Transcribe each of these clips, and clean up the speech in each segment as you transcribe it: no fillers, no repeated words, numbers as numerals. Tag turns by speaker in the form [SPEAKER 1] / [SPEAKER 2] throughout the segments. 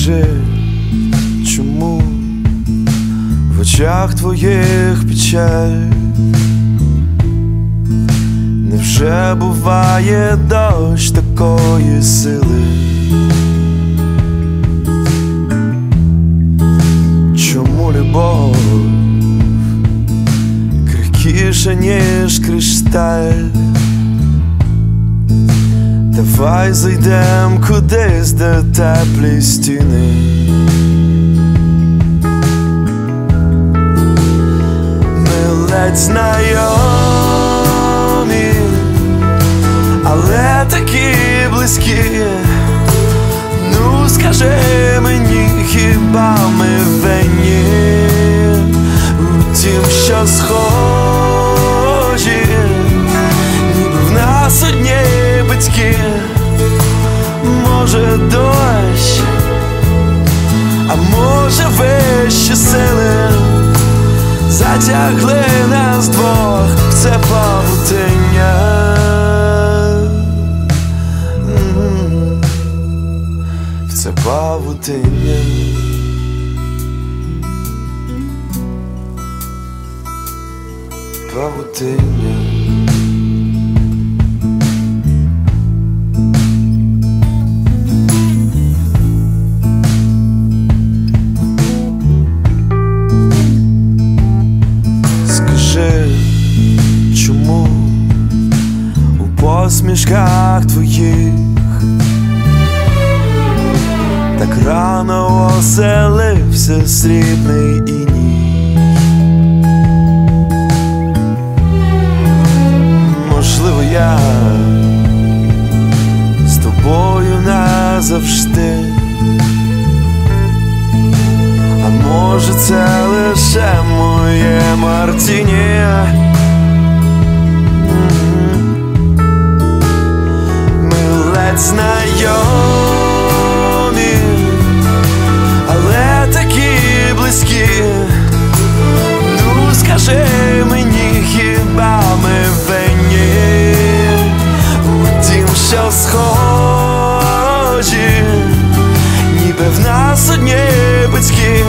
[SPEAKER 1] Скажи, чому в очах твоїх печаль? Невже буває дощ такої сили? Чому любов крихкіша, ніж кришталь? Давай зайдем кудись, де теплі стіни. Ми ледь знайомі, але такі близькі. Ну скажи мені, хіба ми винні у тім, що схожі, ніби в нас одні батьки? Може дощ, а може вищі сили затягли нас двох в це павутиння. В це павутиння. Павутиння. Чому у посмішках твоїх так рано оселився срібний іній? Можливо, я з тобою назавжди, а може це лише моє мартіні? Знайомі, але такі близькі. Ну скажи мені, хіба ми винні у тім, що схожі, ніби в нас одні батьки?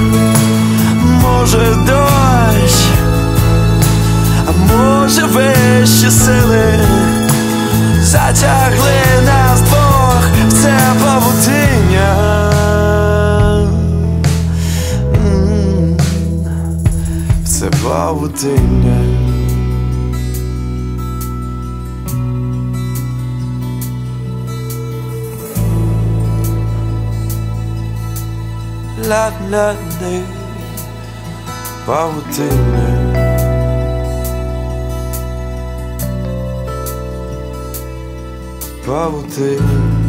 [SPEAKER 1] Може дощ, а може вищі сили затягли нас двох в це павутиння. В це павутиння. Ла-ла-лей, павутиння. Павутиння.